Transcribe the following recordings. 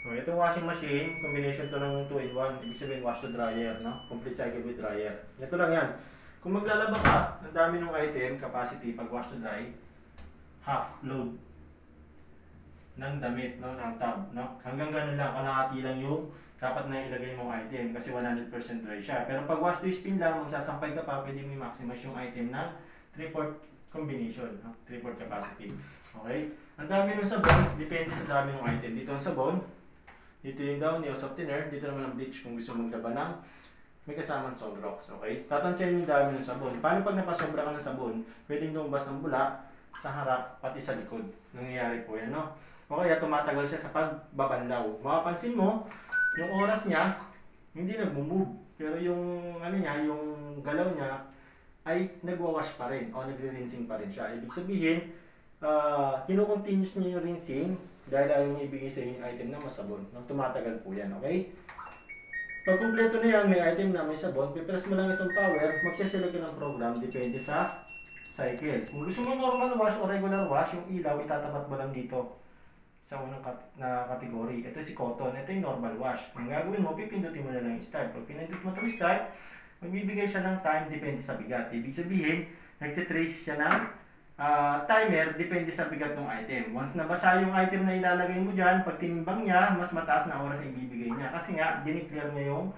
Oh, itong washing machine, combination to ng 2-in-1. Ibig sabihin wash to dryer, no? Complete cycle with dryer. Ito lang yan. Kung maglalaba ka, ang dami ng item, capacity, pag wash to dry, half load ng damit, no? Ng tub, no? Hanggang ganun lang, kalahati lang yung dapat na ilagay mong item kasi 100% dry siya. Pero pag wash to spin lang, magsasampay ka pa, pwede mo i-maximize yung item ng 3/4 combination, no? 3/4 capacity. Okay? Ang dami ng sabon, depende sa dami ng item. Dito ang sabon, dito yung downy o softener, dito naman ang bleach kung gusto maglaba ng may kasamang Solrox, okay? Tatansyahin yung dami ng sabon. Paano pag napasobra ka ng sabon, pwedeng lumabas ng bula sa harap, pati sa likod. Nangyayari po yan, no? O kaya tumatagal siya sa pagbabanlaw. Mapapansin mo, yung oras niya, hindi nagmo-move. Pero yung, ano niya, yung galaw niya, ay nagwawash pa rin o nagre-rinsing pa rin siya. Ibig sabihin, kino-continuous niya yung rinsing dahil ayaw niya ibigay sa inyo yung item na masabon. Nang tumatagal po yan, okay? Pag kumpleto na yan, may item na may sabon, pipress mo lang itong power, magsaselect ka ng program, depende sa cycle. Kung gusto mo normal wash o regular wash, yung ilaw, itatapat mo lang dito sa unang na category. Ito si cotton, ito yung normal wash. Ang gagawin mo, pipindutin mo na lang yung start. Pag pinindut mo itong start, magbibigay siya ng time, depende sa bigat. Ibig sabihin, nagtitrace siya ng timer, depende sa bigat ng item. Once nabasa yung item na ilalagay mo dyan, pag tinimbang niya, mas mataas na oras ang ibibigay niya. Kasi nga, dineclare niya yung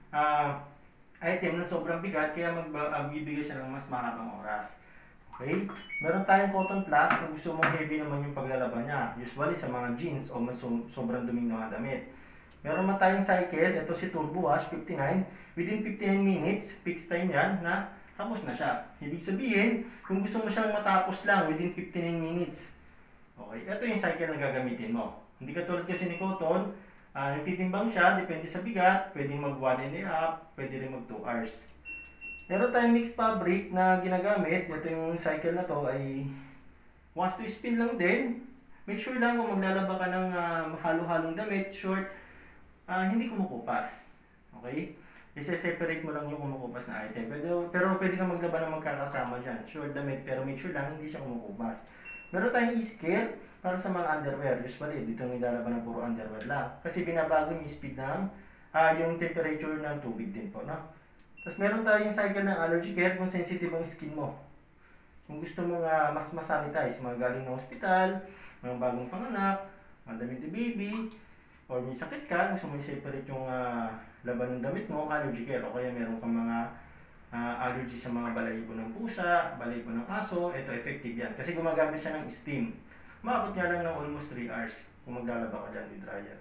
item na sobrang bigat, kaya magbibigay siya ng mas mahabang oras. Okay? Meron tayong cotton plus kung gusto mong heavy naman yung paglalaba niya. Usually sa mga jeans o mas sobrang duming mga damit. Meron man tayong cycle, ito si Turbo Wash 59. Within 59 minutes, fixed time yan na tapos na siya. Ibig sabihin, kung gusto mo siyang matapos lang within 59 minutes, okay, ito yung cycle na gagamitin mo. Hindi katulad kasi ni Cotton, nagtitimbang siya, depende sa bigat, pwedeng mag 1.5, pwede rin mag 2 hours. Meron tayong mixed fabric na ginagamit, ito yung cycle na to ay wash to spin lang din. Make sure lang kung maglalaba ka ng halo-halong damit, short, hindi kumukupas. Okay? I-separate mo lang yung kumukupas na item. Pero pwede kang maglaba ng magkakasama dyan. Short damit, pero make sure lang hindi siya kumukupas. Meron tayong e-scale para sa mga underwear. Usually, dito nilalaban ng puro underwear lang. Kasi binabago yung speed ng yung temperature ng tubig din po. No? Tapos meron tayong cycle ng allergy care kung sensitive ang skin mo. Kung gusto mo nga mas masanitize, mga galing na ospital, mga bagong panganak, mga damit ni baby, or may sakit ka, gusto mo i-separate yung laban ng damit mo, allergy care. O kaya meron kang mga allergy sa mga balahibo ng pusa, balahibo ng aso, ito effective yan. Kasi gumagamit siya ng steam. Maabot nga lang ng almost 3 hours kung maglalaba ka dyan with dryer.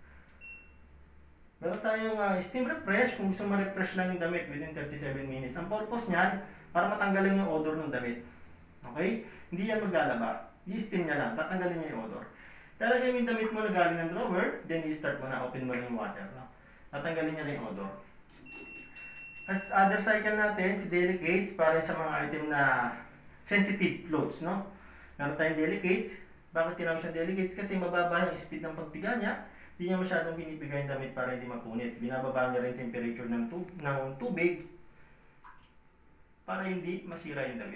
Meron tayong steam refresh, kung gusto ma-refresh lang yung damit within 37 minutes. Ang purpose niyan, para matanggalin yung odor ng damit. Okay? Hindi yan maglalaba. I-steam niya lang, tatanggalin niya yung odor. Lalagay mo yung damit mo na galing ng drawer, then i-start mo na, open mo na yung water. No? Tatanggalin niya rin yung odor. As other cycle natin, si delicates, para sa mga item na sensitive clothes. No? Meron tayong delicates. Bakit tinawag siyang delicates? Kasi mababa ang speed ng pagpiga niya. Hindi niya masyadong binibigay yung damit para hindi mapunit. Binababa niya rin temperature ng tubig para hindi masira yung damit.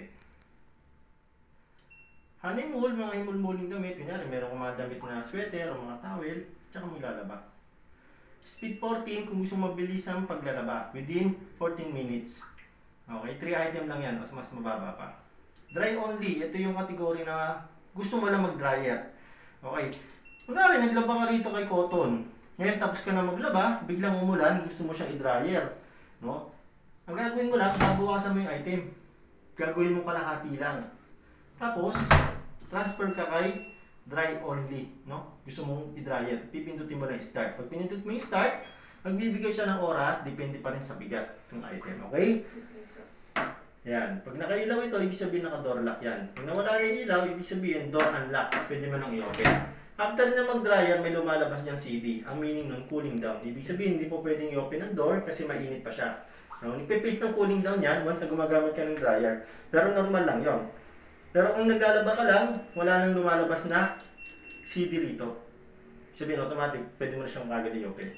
Honeymoon, mga himulmuling damit. Kunyari, meron kong mga damit na sweater o mga towel, tsaka maglalaba. Speed 14 kung gusto mabilis ang paglalaba. Within 14 minutes. Okay, 3 item lang yan. Mas mababa pa. Dry only. Ito yung kategory na gusto mo lang mag-dryer. Okay. Kunwari, naglaba ka rito kay Cotton. Ngayon, tapos ka na maglaba, biglang umulan, gusto mo siyang i-dryer. No? Ang gagawin mo lang, babawasan mo yung item. Gagawin mo kalahati lang. Tapos, transfer ka kay dry only. No? Gusto mong i-dryer. Pipindutin mo lang start. Pag pinindut mo yung start, magbibigay siya ng oras, depende pa rin sa bigat ng item. Okay? Yan. Pag nakailaw ito, ibig sabihin naka-door lock yan. Pag nawala na yung ilaw, ibig sabihin door unlock. Pwede mo nang i-open. After na mag-dryer, may lumalabas niyang CD. Ang meaning ng cooling down. Ibig sabihin, hindi po pwedeng i-open ang door kasi mainit pa siya. No? Nagpe-paste ng cooling down yan once na gumagamit ka ng dryer. Pero normal lang yon. Pero kung naglalaba ka lang, wala nang lumalabas na CD rito. Sabihin, automatic, pwede mo na siyang kagad i-open.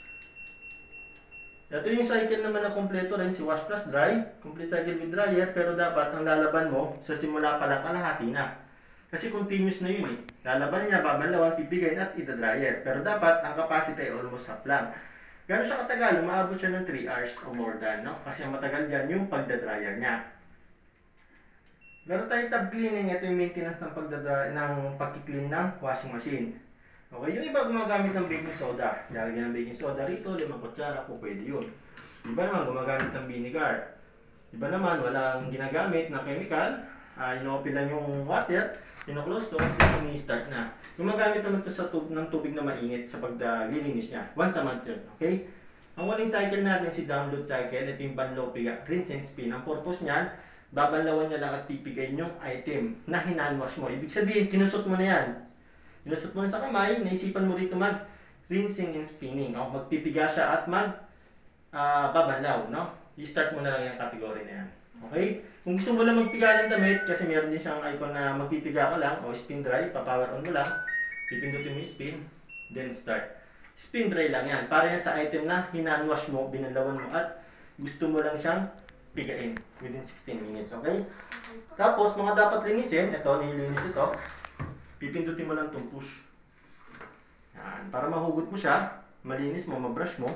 Ito yung cycle naman na kompleto rin, si wash plus dry. Complete cycle with dryer, pero dapat ang lalaban mo, sa simula pa lang kalahati na. Kasi continuous na yun eh. Lalaban niya, babanlawan, pipigayin at ida-dryer. Pero dapat ang capacity ay almost half lang. Gano'n siya katagal? Umaabot siya ng 3 hours o more than, no? Kasi ang matagal dyan yung pagda-dryer niya. Meron tayong tab cleaning. Ito yung maintenance ng pagki-clean ng washing machine. Okay, yung iba gumagamit ng baking soda. Lalagyan ng baking soda rito, 5 kutsara po pwede yun. Iba naman gumagamit ng vinegar. Iba naman walang ginagamit na chemical. Ino-open lang yung water, ino-close to, then ini-start na. Gumagamit naman ito ng tubig na mainit sa paglilinis niya. Once a month yun, okay? Ang waling cycle natin si download cycle. Ito yung banlaw piga, rinse and spin. Ang purpose niyan, babanlawan niya lang at pipigayin yung item na hinanwash mo. Ibig sabihin, kinusot mo na yan. Kinusot mo na sa kamay, naisipan mo rito mag rinsing and spinning. O, magpipiga siya at babanlaw, no? I-start mo na lang yung category na yan. Okay? Kung gusto mo lang magpiga ng damit, kasi meron din siyang icon na magpipiga ka lang, o spin dry, pa-power on mo lang, pipindutin mo yung spin, then start. Spin dry lang yan. Para yan sa item na hinanwash mo, binalawan mo, at gusto mo lang siyang pigain within 16 minutes. Okay? Tapos, mga dapat linisin, ito, nililinis ito, pipindutin mo lang itong push. Yan. Para mahugot mo siya, malinis mo, mabrush mo.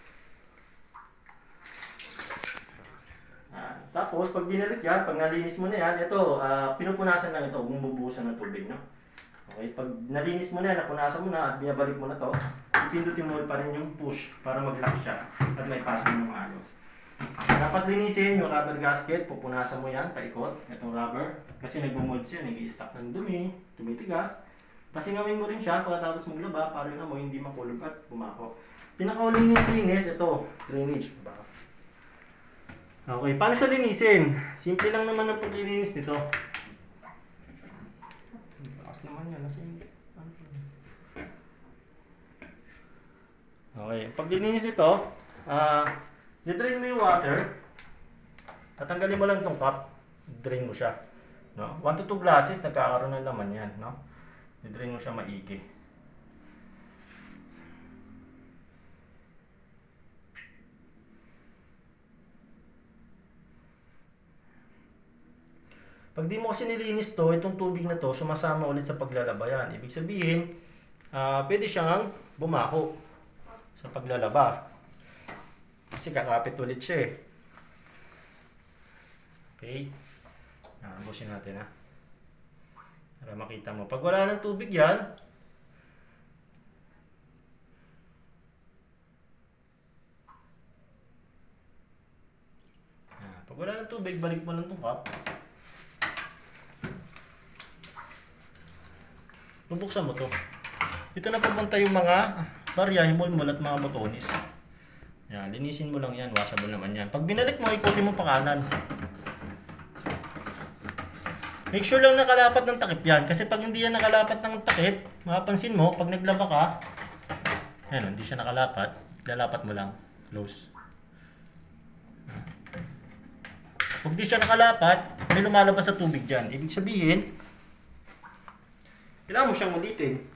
Tapos, pag binalik yan, pag nalinis mo na yan, ito, pinupunasan lang ito, bumubuhusan ng tubig, no? Okay, pag nalinis mo na yan, napunasan mo na, at binabalik mo na to, ipindutin mo pa rin yung push para mag-lock siya at may pasok mo maayos. Dapat linisin yung rubber gasket, pupunasan mo yan, paikot, itong rubber, kasi nagmumold siya, nag-i-stack ng dumi, tumitigas. Pasingawin mo rin siya pagkatapos maglaba para yung amoy hindi makulog at bumako. Pinakauling linis, ito, drainage. Okay, paano siya linisin? Simple lang naman ang paglilinis nito. Bakas naman yan, nasa hindi. Okay, paglilinis nito, i-drain mo yung water. Tatanggalin mo lang itong cup, drain mo siya. No? 1 to 2 glasses, nagkakaroon ng laman yan. No? I-drain mo siya maigi. Pag di mo kasi nilinis to, itong tubig na to, sumasama ulit sa paglalaba yan. Ibig sabihin, pwede siyang bumako sa paglalaba. Kasi kakapit ulit siya eh. Okay? Busin natin ha. Para makita mo. Pag wala ng tubig yan, pag wala ng tubig, balik mo lang itong cup. Bubuksan mo to. Dito na pupunta yung mga barya, himulmul at mga botones. Yan, linisin mo lang yan, washable naman yan. Pag binalik mo, ikutin mo pa kanan. Make sure lang nakalapat ng takip yan. Kasi pag hindi yan nakalapat ng takip, mapapansin mo, pag naglaba ka, yan, hindi siya nakalapat, lalapat mo lang, close. Pag di siya nakalapat, may lumalabas sa tubig dyan. Ibig sabihin, kailangan mo siyang ulitin.